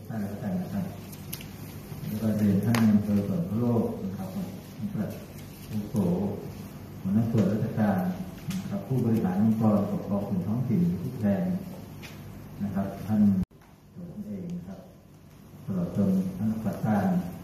ท่านแล้วกันนะครับแล้วก็เรียนท่านในอำเภอสวนโลกนะครับท่านประหลัดผู้โสหัวหน้าส่วนราชการนะครับผู้บริหารองค์กรปกครองส่วนท้องถิ่นทุกแห่งนะครับท่านตัวเองนะครับตลอดจนท่านรักษาการ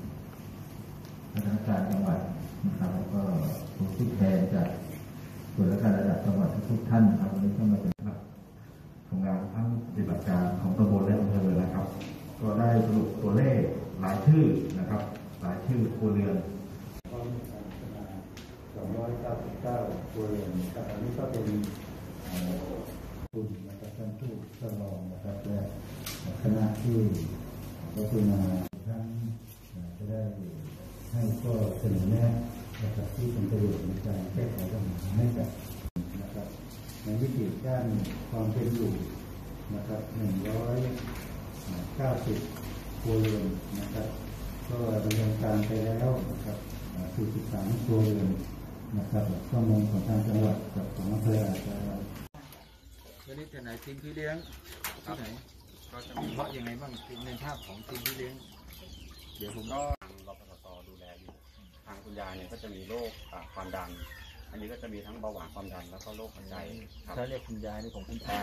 จังหวัดนะครับแล้วก็ผู้แทนจากส่วนราชการระดับจังหวัดทุกท่านนะครับวันนี้ก็มาเป็นของงานทั้งปฏิบัติการของตำบลและอำเภอนะครับก็ได้สรุปตัวเลขหลายชื่อนะครับหลายชื่อครัวเรือนก็มีการพัฒนา299ครัวเรือนนะครับอันนี้ก็เป็นคุณนะครับท่านผู้ทดลองนะครับและคณะที่พัฒนาทั้งจะได้ให้ก็เสนอแนะนะครับที่เป็นประโยชน์ในการแก้ไขปัญหาให้กับนะครับในวิกฤตด้านความเป็นอยู่นะครับ190ครัวเรือนนะครับก็ดำเนินการไปแล้วนะครับ43ครัวเรือนนะครับข้อมูลของทางจังหวัดกับของอำเภออาจจะวันนี้จะไหนทีมพี่เลี้ยงที่ไหนก็จะมีเพราะยังไงบ้างในภาพของทีมพี่เลี้ยงเดี๋ยวผมก็รปภ.ดูแลอยู่ทางคุณยายเนี่ยก็จะมีโรคความดันอันนี้ก็จะมีทั้งเบาหวานความดันแล้วก็โรคหัวใจถ้าเรียกคุณยายนี่ผมคุณตา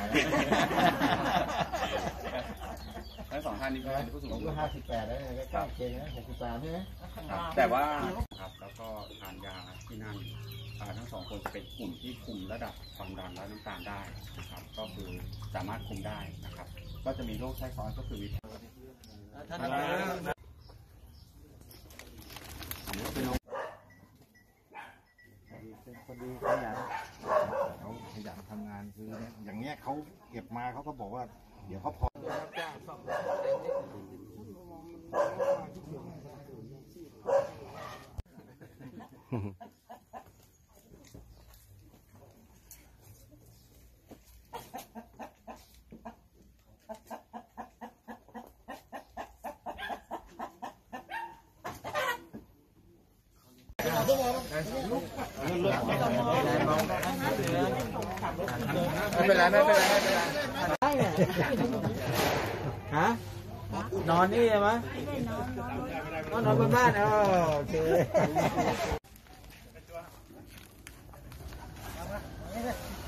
ทั้งสองท่านนี้เป็นผู้สูงอายุก็58แล้วเนี่ยก็เก่งนะ63ใช่ไหมแต่ว่าครับแล้วก็ทานยาที่นั่นทั้งสองคนจะเป็นกลุ่มที่คุมระดับความดันและน้ำตาลได้นะครับก็คือสามารถคุมได้นะครับก็จะมีโรคแทรกซ้อนก็คือวิตท่านเป็นคนดีขยันเขาขยันทำงานคืออย่างเงี้ยเขาเก็บมาเขาก็บอกว่าเดี๋ยวเขาพอไม่เป็นไรฮะนอนนี่ใช่ไหมนอนบนบ้านโอเค